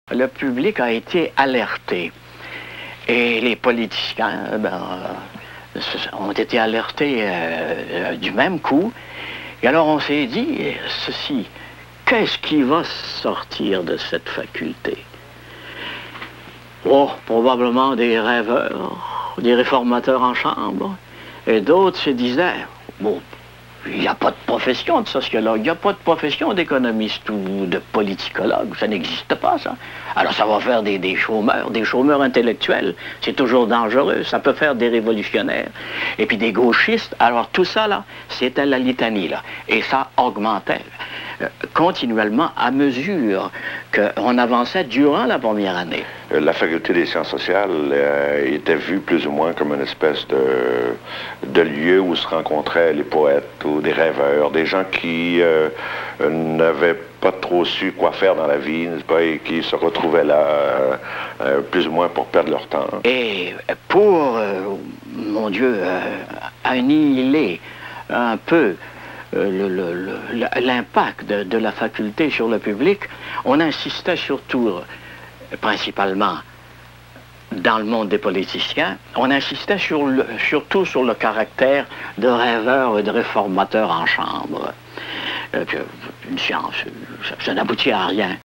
Le public a été alerté. Et les politiciens ont été alertés du même coup. Et alors on s'est dit, ceci, qu'est-ce qui va sortir de cette faculté? Oh, probablement des rêveurs, des réformateurs en chambre. Et d'autres se disaient, bon, il n'y a pas de profession de sociologue, il n'y a pas de profession d'économiste ou de politicologue, ça n'existe pas, ça. Alors ça va faire des chômeurs intellectuels, c'est toujours dangereux, ça peut faire des révolutionnaires. Et puis des gauchistes, alors tout ça, là, c'était la litanie, là, et ça augmentait continuellement à mesure qu'on avançait durant la première année. La faculté des sciences sociales était vue plus ou moins comme une espèce de lieu où se rencontraient les poètes ou des rêveurs, des gens qui n'avaient pas trop su quoi faire dans la vie, n'est-ce pas, et qui se retrouvaient là plus ou moins pour perdre leur temps. Et pour, mon Dieu, annihiler un peu l'impact de la faculté sur le public, on insistait surtout, principalement dans le monde des politiciens, on insistait surtout sur le caractère de rêveur et de réformateur en chambre. Une science, ça n'aboutit à rien.